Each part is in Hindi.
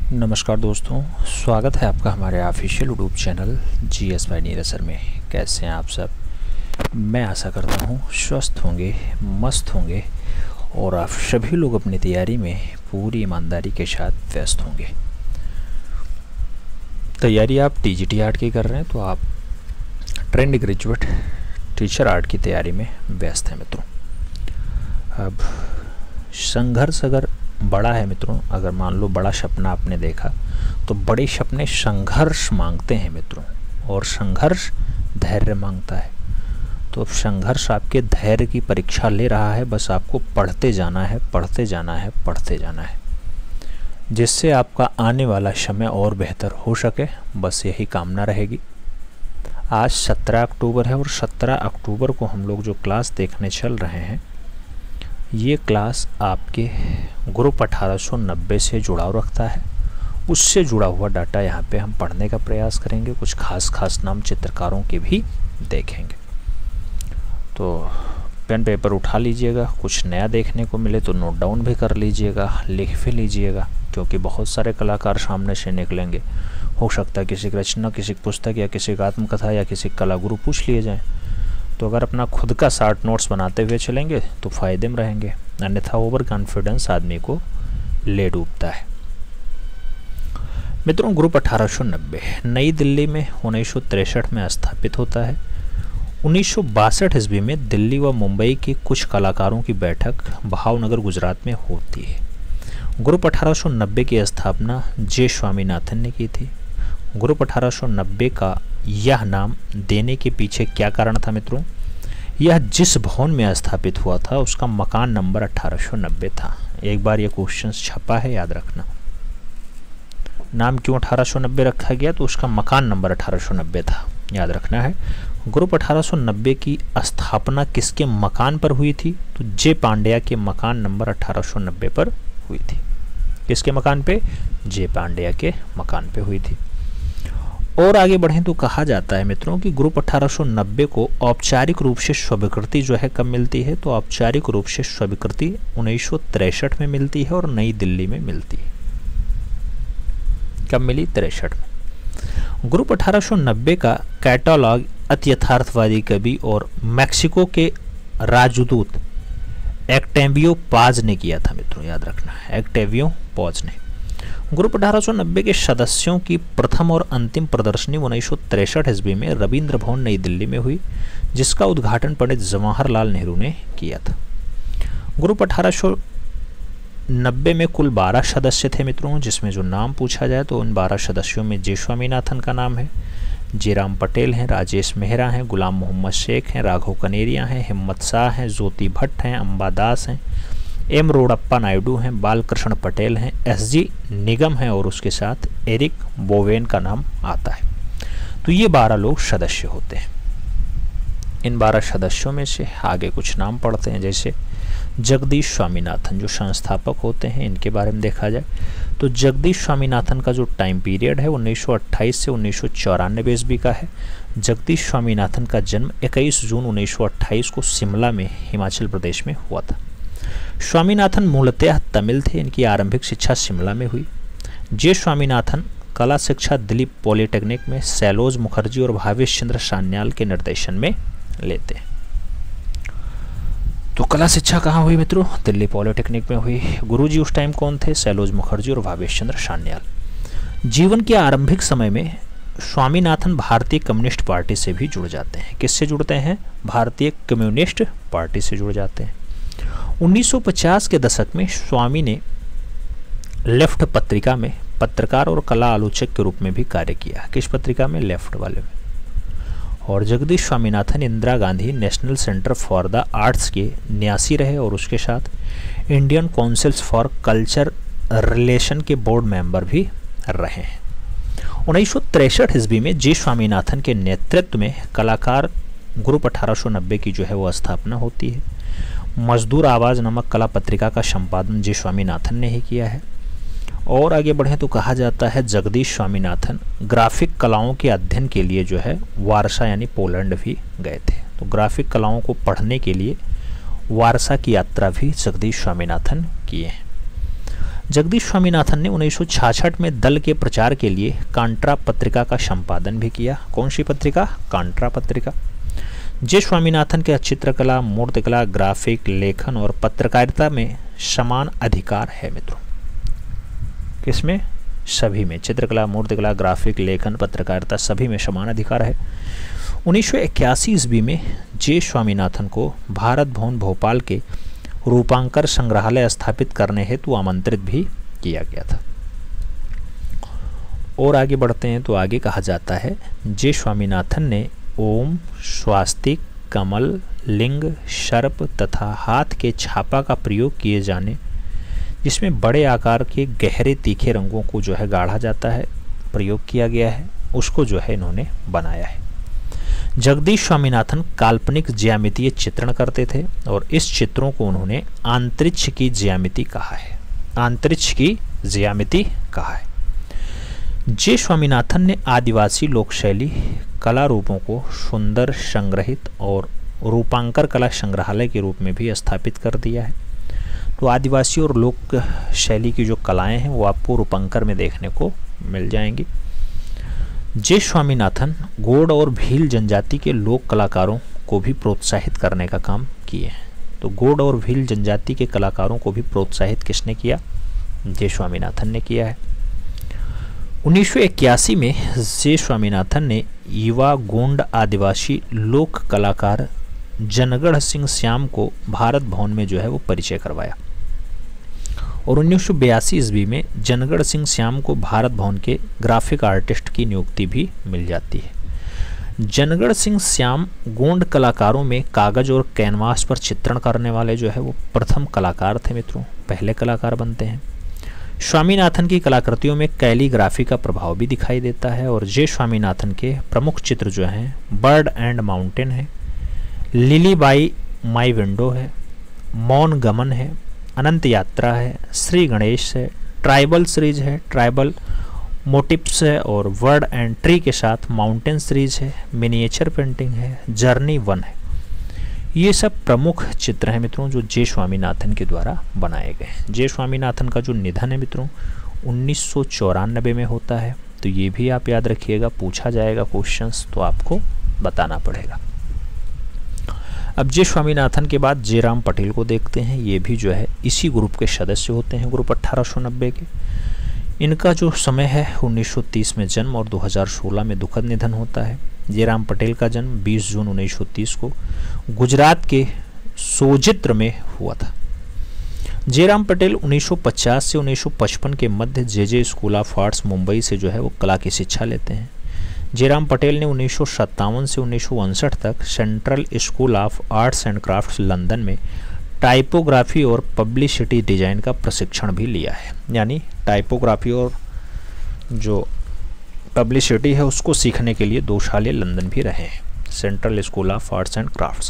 नमस्कार दोस्तों, स्वागत है आपका हमारे official YouTube channel GS by Neeraj sir में। कैसे हैं आप सब? मैं आशा करता हूँ स्वस्थ होंगे, मस्त होंगे और आप सभी लोग अपनी तैयारी में पूरी ईमानदारी के साथ व्यस्त होंगे। तैयारी आप TGT आर्ट की कर रहे हैं तो आप ट्रेंड ग्रेजुएट टीचर आर्ट की तैयारी में व्यस्त हैं मित्रों। अब संघर्ष अगर बड़ा है मित्रों, अगर मान लो बड़ा सपना आपने देखा तो बड़े सपने संघर्ष मांगते हैं मित्रों, और संघर्ष धैर्य मांगता है। तो अब संघर्ष आपके धैर्य की परीक्षा ले रहा है। बस आपको पढ़ते जाना है, पढ़ते जाना है, पढ़ते जाना है, जिससे आपका आने वाला समय और बेहतर हो सके। बस यही कामना रहेगी। आज 17 अक्टूबर है और 17 अक्टूबर को हम लोग जो क्लास देखने चल रहे हैं, ये क्लास आपके ग्रुप 1890 से जुड़ाव रखता है। उससे जुड़ा हुआ डाटा यहाँ पे हम पढ़ने का प्रयास करेंगे। कुछ खास नाम चित्रकारों के भी देखेंगे। तो पेन पेपर उठा लीजिएगा, कुछ नया देखने को मिले तो नोट डाउन भी कर लीजिएगा, लिख भी लीजिएगा, क्योंकि बहुत सारे कलाकार सामने से निकलेंगे। हो सकता है किसी की रचना, किसी की पुस्तक या किसी का आत्मकथा या किसी कला गुरु पूछ लिए जाएँ। तो अगर अपना खुद का शार्ट नोट्स बनाते हुए चलेंगे तो फ़ायदे में रहेंगे, अन्यथा ओवर कॉन्फिडेंस आदमी को ले डूबता है। मित्रों, ग्रुप 1890 नई दिल्ली में 1963 में स्थापित होता है। 1962 ईस्वी में दिल्ली व मुंबई के कुछ कलाकारों की बैठक भावनगर गुजरात में होती है। ग्रुप 1890 की स्थापना जे स्वामीनाथन ने की थी। ग्रुप 1890 का यह नाम देने के पीछे क्या कारण था मित्रों? यह जिस भवन में स्थापित हुआ था उसका मकान नंबर 1890 था। एक बार यह क्वेश्चन छपा है, याद रखना। नाम क्यों 1890 रखा गया? तो उसका मकान नंबर 1890 था, याद रखना है। ग्रुप 1890 की स्थापना किसके मकान पर हुई थी? तो जे पांड्या के मकान नंबर 1890 पर हुई थी। किसके मकान पे? जे पांड्या के मकान पे हुई थी। और आगे बढ़ें तो कहा जाता है मित्रों कि ग्रुप 1890 को औपचारिक रूप से स्वीकृति जो है कब मिलती है? तो औपचारिक रूप से स्वीकृति 1963 में मिलती है और नई दिल्ली में मिलती है। कब मिली? 63 में। ग्रुप 1890 का कैटलॉग अत्यथार्थवादी कवि और मैक्सिको के राजदूत ऑक्टेवियो पाज ने किया था मित्रों, याद रखना है, ऑक्टेवियो पाज ने। ग्रुप 1890 के सदस्यों की प्रथम और अंतिम प्रदर्शनी 1963 ईस्वी में रविंद्र भवन नई दिल्ली में हुई, जिसका उद्घाटन पंडित जवाहरलाल नेहरू ने किया था। ग्रुप 1890 में कुल 12 सदस्य थे मित्रों, जिसमें जो नाम पूछा जाए तो उन 12 सदस्यों में जे स्वामीनाथन का नाम है, जेराम पटेल हैं, राजेश मेहरा हैं, गुलाम मोहम्मद शेख हैं, राघव कनेरिया हैं, हिम्मत शाह हैं, ज्योति भट्ट हैं, अंबादास हैं, एम रोडप्पा नायडू हैं, बालकृष्ण पटेल हैं, SG निगम हैं और उसके साथ एरिक बोवेन का नाम आता है। तो ये 12 लोग सदस्य होते हैं। इन 12 सदस्यों में से आगे कुछ नाम पढ़ते हैं, जैसे जगदीश स्वामीनाथन जो संस्थापक होते हैं, इनके बारे में देखा जाए तो जगदीश स्वामीनाथन का जो टाइम पीरियड है 1928 से 1994 ईस्वी का है। जगदीश स्वामीनाथन का जन्म 21 जून 1928 को शिमला में हिमाचल प्रदेश में हुआ था। स्वामीनाथन मूलतः तमिल थे। इनकी आरंभिक शिक्षा शिमला में हुई। जे स्वामीनाथन कला शिक्षा दिल्ली पॉलिटेक्निक में सैलोज मुखर्जी और भावेश चंद्र सान्याल के निर्देशन में लेते हैं। तो कला शिक्षा कहाँ हुई मित्रों? दिल्ली पॉलिटेक्निक में हुई। गुरुजी उस टाइम कौन थे? सैलोज मुखर्जी और भावेश चंद्र सान्याल। जीवन के आरंभिक समय में स्वामीनाथन भारतीय कम्युनिस्ट पार्टी से भी जुड़ जाते हैं। किससे जुड़ते हैं? भारतीय कम्युनिस्ट पार्टी से जुड़ जाते हैं। 1950 के दशक में स्वामी ने लेफ्ट पत्रिका में पत्रकार और कला आलोचक के रूप में भी कार्य किया। किस पत्रिका में? लेफ्ट वाले में। और Jagdish Swaminathan Indira Gandhi national centre for the arts के न्यासी रहे और उसके साथ Indian councils for culture relation के बोर्ड मेंबर भी रहे हैं। 1963 ईस्वी में जे स्वामीनाथन के नेतृत्व में कलाकार ग्रुप 1890 की जो है वो स्थापना होती है। मजदूर आवाज़ नामक कला पत्रिका का संपादन जे स्वामीनाथन ने ही किया है। और आगे बढ़ें तो कहा जाता है जगदीश स्वामीनाथन ग्राफिक कलाओं के अध्ययन के लिए जो है वारसा यानी पोलैंड भी गए थे। तो ग्राफिक कलाओं को पढ़ने के लिए वारसा की यात्रा भी जगदीश स्वामीनाथन किए हैं। जगदीश स्वामीनाथन ने 1966 में दल के प्रचार के लिए कांट्रा पत्रिका का संपादन भी किया। कौन सी पत्रिका? कांट्रा पत्रिका। जे स्वामीनाथन के चित्रकला, मूर्तिकला, ग्राफिक, लेखन और पत्रकारिता में समान अधिकार है मित्रों। किसमें? सभी में। चित्रकला, मूर्तिकला, ग्राफिक, लेखन, पत्रकारिता सभी में समान अधिकार है। 1981 ईस्वी में जे स्वामीनाथन को भारत भवन भोपाल के रूपांकर संग्रहालय स्थापित करने हेतु आमंत्रित भी किया गया था। और आगे बढ़ते हैं तो आगे कहा जाता है, जे स्वामीनाथन ने ओम, स्वास्तिक, कमल, लिंग, सर्प तथा हाथ के छापा का प्रयोग किए जाने, जिसमें बड़े आकार के गहरे तीखे रंगों को जो है गाढ़ा जाता है, प्रयोग किया गया है, उसको जो है इन्होंने बनाया है। जगदीश स्वामीनाथन काल्पनिक ज्यामितीय चित्रण करते थे और इस चित्रों को उन्होंने अंतरिक्ष की ज्यामिति कहा है। अंतरिक्ष की ज्यामिति कहा है। जे स्वामीनाथन ने आदिवासी लोक शैली कला रूपों को सुंदर, संग्रहित और रूपांकर कला संग्रहालय के रूप में भी स्थापित कर दिया है। तो आदिवासी और लोक शैली की जो कलाएं हैं वो आपको रूपांकर में देखने को मिल जाएंगी। जे स्वामीनाथन गोंड और भील जनजाति के लोक कलाकारों को भी प्रोत्साहित करने का काम किए हैं। तो गोंड और भील जनजाति के कलाकारों को भी प्रोत्साहित किसने किया? जे स्वामीनाथन ने किया है। 1981 में जे स्वामीनाथन ने युवा गोंड आदिवासी लोक कलाकार जनगढ़ सिंह श्याम को भारत भवन में जो है वो परिचय करवाया और 1982 ईस्वी में जनगढ़ सिंह श्याम को भारत भवन के ग्राफिक आर्टिस्ट की नियुक्ति भी मिल जाती है। जनगढ़ सिंह श्याम गोंड कलाकारों में कागज और कैनवास पर चित्रण करने वाले जो है वो प्रथम कलाकार थे मित्रों, पहले कलाकार बनते हैं। स्वामीनाथन की कलाकृतियों में कैलीग्राफी का प्रभाव भी दिखाई देता है और जे स्वामीनाथन के प्रमुख चित्र जो हैं बर्ड एंड माउंटेन है, लिली बाई माई विंडो है, मौन गमन है, अनंत यात्रा है, श्री गणेश है, ट्राइबल सीरीज है, ट्राइबल मोटिव्स है और वर्ड एंड ट्री के साथ माउंटेन सीरीज है, मिनिएचर पेंटिंग है, जर्नी 1 है। ये सब प्रमुख चित्र हैं मित्रों जो जे स्वामीनाथन के द्वारा बनाए गए। जे स्वामीनाथन का जो निधन है मित्रों 1994 में होता है। तो ये भी आप याद रखिएगा, पूछा जाएगा क्वेश्चंस तो आपको बताना पड़ेगा। अब जे स्वामीनाथन के बाद जेराम पटेल को देखते हैं। ये भी जो है इसी ग्रुप के सदस्य होते हैं, ग्रुप 1890 के। इनका जो समय है 1930 में जन्म और 2016 में दुखद निधन होता है। जेराम पटेल का जन्म 20 जून 1930 को गुजरात के सोजित्र में हुआ था। जेराम पटेल 1950 से 1955 के मध्य J school of arts Mumbai से जो है वो कला की शिक्षा लेते हैं। जेराम पटेल ने 1957 से 1959 तक central school of arts and crafts London में टाइपोग्राफी और पब्लिसिटी डिजाइन का प्रशिक्षण भी लिया है। यानी टाइपोग्राफी और जो पब्लिसिटी है उसको सीखने के लिए 2 साल लंदन भी रहे हैं, central school of arts and crafts.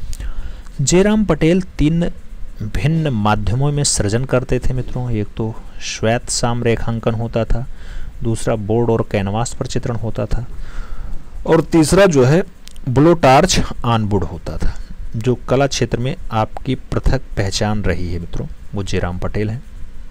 Jeram Patel 3 भिन्न माध्यमों में सृजन करते थे मित्रों। एक तो श्वेत साम रेखांकन होता था, दूसरा बोर्ड और कैनवास पर चित्रण होता था और तीसरा जो है ब्लोटार्च ऑनबोर्ड होता था। जो कला क्षेत्र में आपकी पृथक पहचान रही है मित्रों वो जेराम पटेल हैं।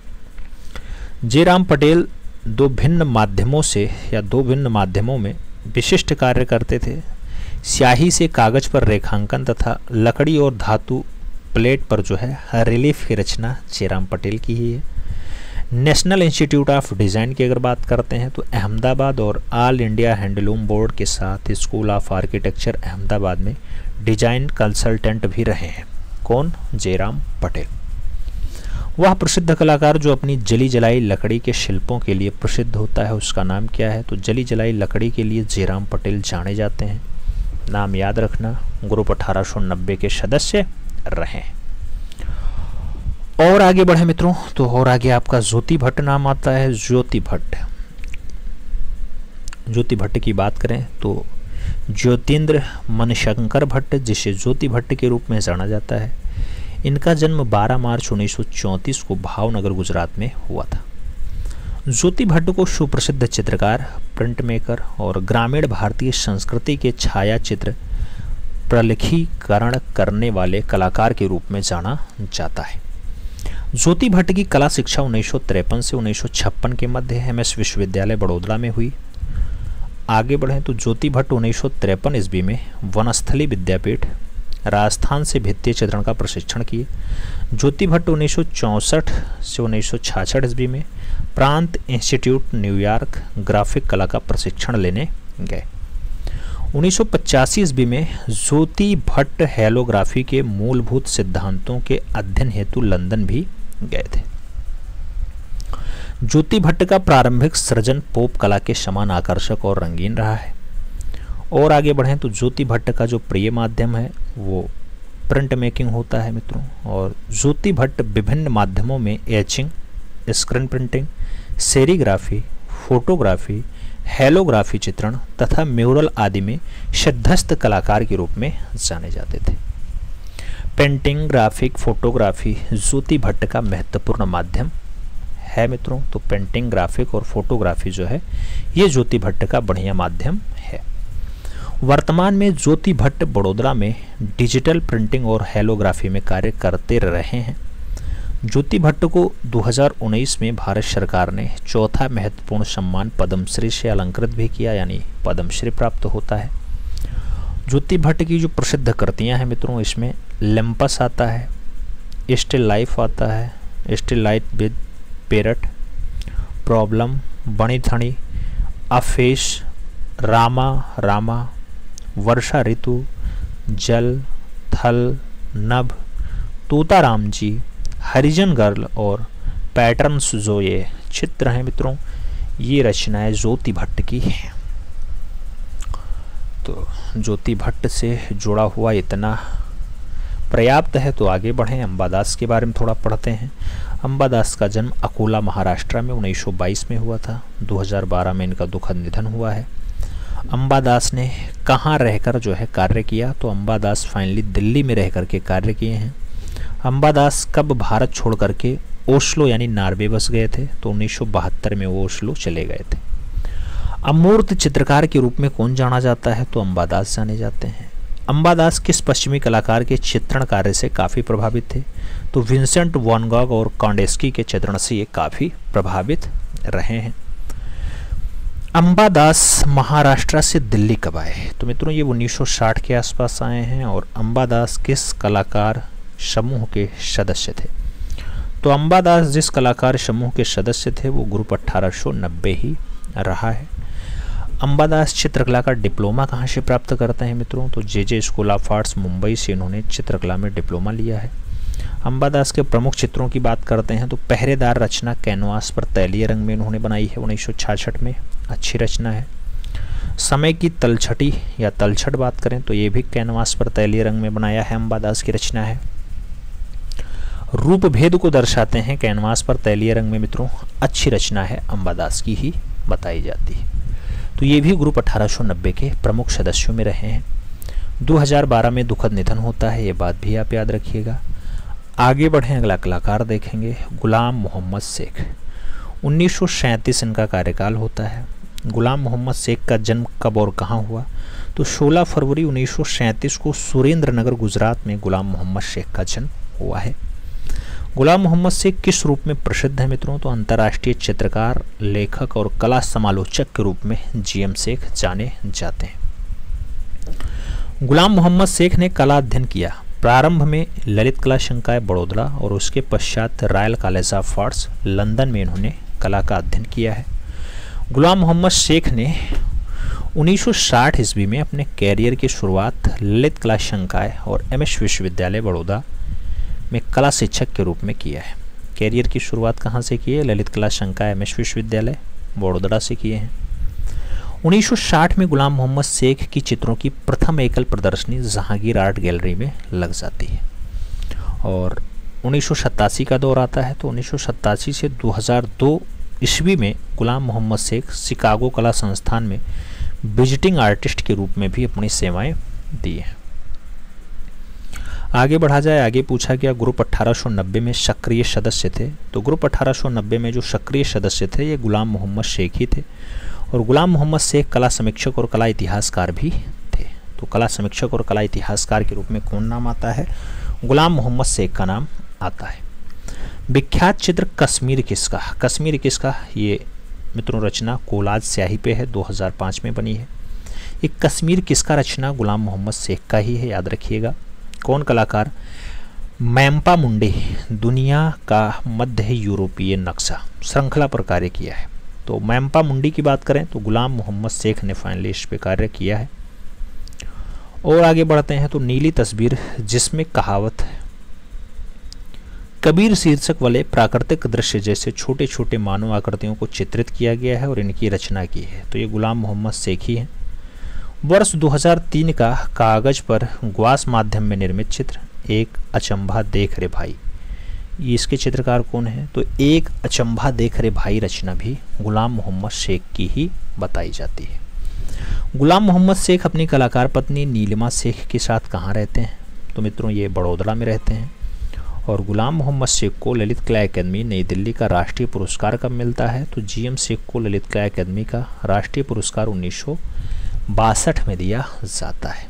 जेराम पटेल 2 भिन्न माध्यमों में विशिष्ट कार्य करते थे। स्याही से कागज पर रेखांकन तथा लकड़ी और धातु प्लेट पर जो है रिलीफ की रचना जेराम पटेल की ही है। नेशनल इंस्टीट्यूट ऑफ डिज़ाइन की अगर बात करते हैं तो अहमदाबाद और ऑल इंडिया हैंडलूम बोर्ड के साथ स्कूल ऑफ आर्किटेक्चर अहमदाबाद में डिजाइन कंसल्टेंट भी रहे हैं। कौन? जेराम पटेल। वह प्रसिद्ध कलाकार जो अपनी जली जलाई लकड़ी के शिल्पों के लिए प्रसिद्ध होता है उसका नाम क्या है? तो जली जलाई लकड़ी के लिए जेराम पटेल जाने जाते हैं। नाम याद रखना, ग्रुप 1890 के सदस्य रहे। और आगे बढ़े मित्रों तो और आगे आपका ज्योति भट्ट नाम आता है। ज्योति भट्ट की बात करें तो ज्योतिन्द्र मणिशंकर भट्ट, जिसे ज्योति भट्ट के रूप में जाना जाता है, इनका जन्म 12 मार्च 1934 को भावनगर गुजरात में हुआ था। ज्योति भट्ट को सुप्रसिद्ध चित्रकार, प्रिंट मेकर और ग्रामीण भारतीय संस्कृति के छाया चित्र प्रलेखीकरण करने वाले कलाकार के रूप में जाना जाता है। ज्योति भट्ट की कला शिक्षा 1953 से 1956 के मध्य MS विश्वविद्यालय बड़ौदा में हुई। आगे बढ़ें तो ज्योति भट्ट 1953 ईस्वी में वनस्थली विद्यापीठ राजस्थान से भित्तीय चित्रण का प्रशिक्षण किए। ज्योति भट्ट 1964 से 1966 ईस्वी में प्रांत इंस्टीट्यूट न्यूयॉर्क ग्राफिक कला का प्रशिक्षण लेने गए। 1985 ईस्वी में ज्योति भट्ट हेलोग्राफी के मूलभूत सिद्धांतों के अध्ययन हेतु लंदन भी गए थे। ज्योति भट्ट का प्रारंभिक सृजन पोप कला के समान आकर्षक और रंगीन रहा है। और आगे बढ़ें तो ज्योति भट्ट का जो प्रिय माध्यम है वो प्रिंट मेकिंग होता है मित्रों। और ज्योति भट्ट विभिन्न माध्यमों में etching, screen printing, serigraphy, photography, holography चित्रण तथा म्यूरल आदि में सिद्धस्थ कलाकार के रूप में जाने जाते थे। Painting, graphic, photography Jyoti Bhatt का महत्वपूर्ण माध्यम है मित्रों। तो पेंटिंग, ग्राफिक और फोटोग्राफी जो है ये ज्योति भट्ट का बढ़िया माध्यम है। वर्तमान में ज्योति भट्ट बड़ौदा में डिजिटल प्रिंटिंग और हेलोग्राफी में कार्य करते रहे हैं। ज्योति भट्ट को 2019 में भारत सरकार ने चौथा महत्वपूर्ण सम्मान पद्मश्री से अलंकृत भी किया, यानी पद्मश्री प्राप्त होता है। ज्योति भट्ट की जो प्रसिद्ध कृतियां हैं मित्रों, इसमें लिम्पस आता है, स्टिल लाइफ आता है, still life with parrot, problem, Bani Thani, अफेश, Rama Rama, वर्षा ऋतु, जल, थल, नभ, तोताराम जी, हरिजन गर्ल और पैटर्न्स जो ये चित्र हैं मित्रों, ये रचनाएं ज्योति भट्ट की हैं। तो ज्योति भट्ट से जुड़ा हुआ इतना पर्याप्त है। तो आगे बढ़ें, अंबादास के बारे में थोड़ा पढ़ते हैं। अंबादास का जन्म अकोला महाराष्ट्र में 1922 में हुआ था। 2012 में इनका दुखद निधन हुआ है। अंबादास ने कहाँ रहकर जो है कार्य किया, तो अंबादास फाइनली दिल्ली में रह कर के कार्य किए हैं। अंबादास कब भारत छोड़ करके ओस्लो यानी नॉर्वे बस गए थे, तो 1972 में वो ओस्लो चले गए थे। अमूर्त चित्रकार के रूप में कौन जाना जाता है, तो अंबादास जाने जाते हैं। अंबादास किस पश्चिमी कलाकार के चित्रण कार्य से काफ़ी प्रभावित थे, तो विंसेंट वैन गॉग और कांडेस्की के चित्रण से ये काफ़ी प्रभावित रहे हैं। अंबादास महाराष्ट्र से दिल्ली कब आए, तो मित्रों ये 1960 के आसपास आए हैं। और अंबादास किस कलाकार समूह के सदस्य थे, तो अंबादास जिस कलाकार समूह के सदस्य थे वो ग्रुप 1890 ही रहा है। अंबादास चित्रकला का डिप्लोमा कहाँ से प्राप्त करते हैं मित्रों, तो J school of arts Mumbai से इन्होंने चित्रकला में डिप्लोमा लिया है। अंबादास के प्रमुख चित्रों की बात करते हैं तो पहरेदार रचना कैनवास पर तैलीय रंग में इन्होंने बनाई है 1966 में, अच्छी रचना है। समय की तलछटी या तलछट बात करें तो ये भी कैनवास पर तैलीय रंग में बनाया है, अंबादास की रचना है। रूप भेद को दर्शाते हैं कैनवास पर तैलीय रंग में मित्रों, अच्छी रचना है, अंबादास की ही बताई जाती है। तो ये भी ग्रुप 1890 के प्रमुख सदस्यों में रहे हैं। 2012 में दुखद निधन होता है, ये बात भी आप याद रखिएगा। आगे बढ़ें, अगला कलाकार देखेंगे गुलाम मोहम्मद शेख। 1937 इनका कार्यकाल होता है। गुलाम मोहम्मद शेख का जन्म कब और कहाँ हुआ, तो 16 फरवरी 1937 को सुरेंद्र नगर गुजरात में गुलाम मोहम्मद शेख का जन्म हुआ है। गुलाम मोहम्मद शेख किस रूप में प्रसिद्ध है मित्रों, तो अंतर्राष्ट्रीय चित्रकार, लेखक और कला समालोचक के रूप में GM शेख जाने जाते हैं। गुलाम मोहम्मद शेख ने कला अध्ययन किया। प्रारंभ में ललित कला संकाय बड़ौदा और उसके पश्चात royal college of arts London में इन्होंने कला का अध्ययन किया है। गुलाम मोहम्मद शेख ने 1960 ईस्वी में अपने कैरियर की शुरुआत ललित कला संकाय और MS विश्वविद्यालय बड़ौदा में कला शिक्षक के रूप में किया है। कैरियर की शुरुआत कहाँ से की है, ललित कला संकाय MS विश्वविद्यालय बड़ौदा से किए हैं। 1960 में गुलाम मोहम्मद शेख की चित्रों की प्रथम एकल प्रदर्शनी जहांगीर आर्ट गैलरी में लग जाती है। और 1987 का दौर आता है, तो 1987 से 2002 ईस्वी में गुलाम मोहम्मद शेख शिकागो कला संस्थान में विजिटिंग आर्टिस्ट के रूप में भी अपनी सेवाएं दी हैं। आगे बढ़ा जाए, आगे पूछा गया ग्रुप 1890 में सक्रिय सदस्य थे, तो ग्रुप 1890 में जो सक्रिय सदस्य थे ये गुलाम मोहम्मद शेख ही थे। और गुलाम मोहम्मद शेख कला समीक्षक और कला इतिहासकार भी थे। तो कला समीक्षक और कला इतिहासकार के रूप में कौन नाम आता है, गुलाम मोहम्मद शेख का नाम आता है। विख्यात चित्र कश्मीर किसका, कश्मीर किसका, ये मित्रों रचना कोलाज स्याही पे है, 2005 में बनी है। ये कश्मीर किसका रचना गुलाम मोहम्मद शेख का ही है, याद रखिएगा। कौन कलाकार, मैम्पा मुंडे, दुनिया का मध्य यूरोपीय नक्शा श्रृंखला पर कार्य किया है। तो मैम्पा मुंडी की बात करें तो गुलाम मोहम्मद शेख ने फाइनली इस पे कार्य किया है। और आगे बढ़ते हैं तो नीली तस्वीर जिसमें कहावत है, कबीर शीर्षक वाले प्राकृतिक दृश्य जैसे छोटे छोटे मानव आकृतियों को चित्रित किया गया है और इनकी रचना की है। तो ये गुलाम मोहम्मद शेख ही है। वर्ष 2003 का कागज पर ग्वास माध्यम में निर्मित चित्र एक अचंभा देख रे भाई, इसके चित्रकार कौन है, तो एक अचंभा देख रे भाई रचना भी गुलाम मोहम्मद शेख की ही बताई जाती है। गुलाम मोहम्मद शेख अपनी कलाकार पत्नी नीलिमा शेख के साथ कहाँ रहते हैं, तो मित्रों ये बड़ौदा में रहते हैं। और गुलाम मोहम्मद शेख को ललित कला अकादमी नई दिल्ली का राष्ट्रीय पुरस्कार कब मिलता है, तो जीएम शेख को ललित कला अकादमी का राष्ट्रीय पुरस्कार 1962 में दिया जाता है।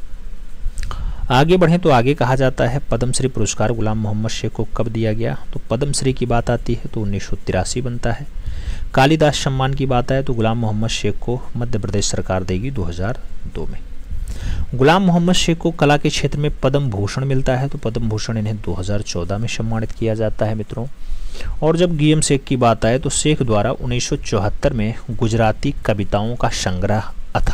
आगे बढ़ें तो आगे कहा जाता है पद्मश्री पुरस्कार गुलाम मोहम्मद शेख को कब दिया गया, तो पद्मश्री की बात आती है तो 1983 बनता है। कालिदास सम्मान की बात आए तो गुलाम मोहम्मद शेख को मध्य प्रदेश सरकार देगी 2002 में। गुलाम मोहम्मद शेख को कला के क्षेत्र में पद्म भूषण मिलता है, तो पद्म भूषण इन्हें 2014 में सम्मानित किया जाता है मित्रों। और जब जीएम शेख की बात आए तो शेख द्वारा 1974 में गुजराती कविताओं का संग्रह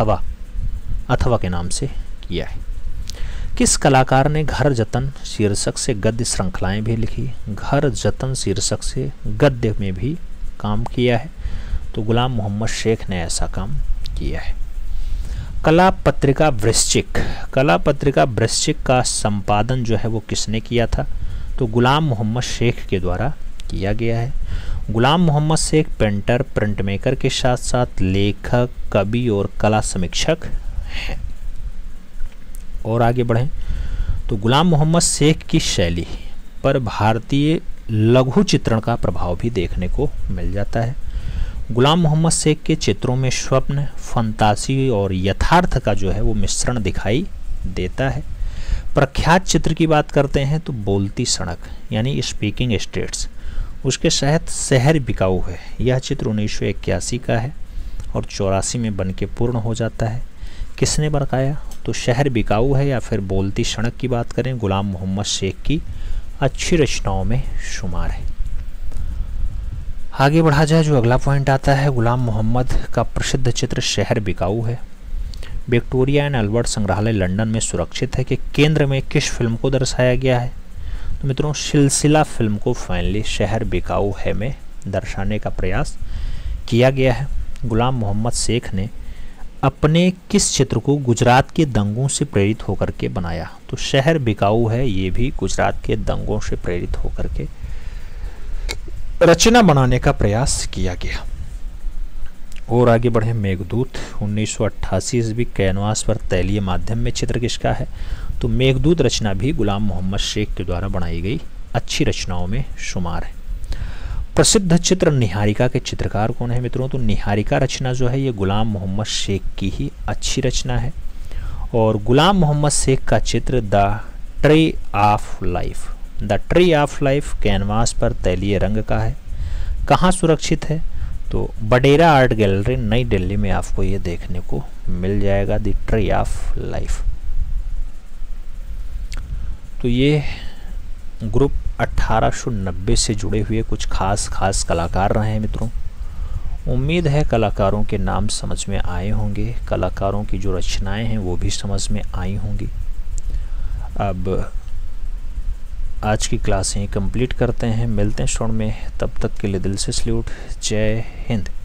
अथवा के नाम से किया है। किस कलाकार ने घर जतन शीर्षक से गद्य श्रृंखलाएं भी लिखी, घर जतन शीर्षक से गद्य में भी काम किया है, तो गुलाम मोहम्मद शेख ने ऐसा काम किया है। कला पत्रिका वृश्चिक का संपादन जो है वो किसने किया था, तो गुलाम मोहम्मद शेख के द्वारा किया गया है। Ghulam Mohammed Sheikh painter, print maker के साथ साथ लेखक, कवि और कला समीक्षक हैं। और आगे बढ़ें तो गुलाम मोहम्मद शेख की शैली पर भारतीय लघु चित्रण का प्रभाव भी देखने को मिल जाता है। गुलाम मोहम्मद शेख के चित्रों में स्वप्न, फंतासी और यथार्थ का जो है वो मिश्रण दिखाई देता है। प्रख्यात चित्र की बात करते हैं तो बोलती सड़क यानी स्पीकिंग स्टेट्स, उसके साथ शहर बिकाऊ है। यह चित्र 1981 का है और 84 में बन के पूर्ण हो जाता है। किसने बनाया, तो शहर बिकाऊ है या फिर बोलती सड़क की बात करें गुलाम मोहम्मद शेख की अच्छी रचनाओं में शुमार है। आगे बढ़ा जाए जो अगला पॉइंट आता है, गुलाम मोहम्मद का प्रसिद्ध चित्र शहर बिकाऊ है। विक्टोरिया एंड अल्बर्ट संग्रहालय लंदन में सुरक्षित है कि केंद्र में किस फिल्म को दर्शाया गया है, तो मित्रों सिलसिला फिल्म को फाइनली शहर बिकाऊ है में दर्शाने का प्रयास किया गया है। गुलाम मोहम्मद शेख ने अपने किस चित्र को गुजरात के दंगों से प्रेरित होकर के बनाया, तो शहर बिकाऊ है ये भी गुजरात के दंगों से प्रेरित होकर के रचना बनाने का प्रयास किया गया। और आगे बढ़े मेघदूत 1988 ईस्वी कैनवास पर तैलीय माध्यम में चित्र किसका है, तो मेघदूत रचना भी गुलाम मोहम्मद शेख के द्वारा बनाई गई अच्छी रचनाओं में शुमार है। प्रसिद्ध चित्र निहारिका के चित्रकार कौन है मित्रों, तो निहारिका रचना जो है ये गुलाम मोहम्मद शेख की ही अच्छी रचना है। और गुलाम मोहम्मद शेख का चित्र the tree of life canvas पर तैलीय रंग का है। कहाँ सुरक्षित है, तो बडेरा आर्ट गैलरी नई दिल्ली में आपको ये देखने को मिल जाएगा, द ट्री ऑफ लाइफ। तो ये ग्रुप 1890 से जुड़े हुए कुछ खास कलाकार रहे हैं मित्रों। उम्मीद है कलाकारों के नाम समझ में आए होंगे, कलाकारों की जो रचनाएं हैं वो भी समझ में आई होंगी। अब आज की क्लास यहीं कंप्लीट करते हैं, मिलते हैं स्टोर में, तब तक के लिए दिल से सल्यूट, जय हिंद।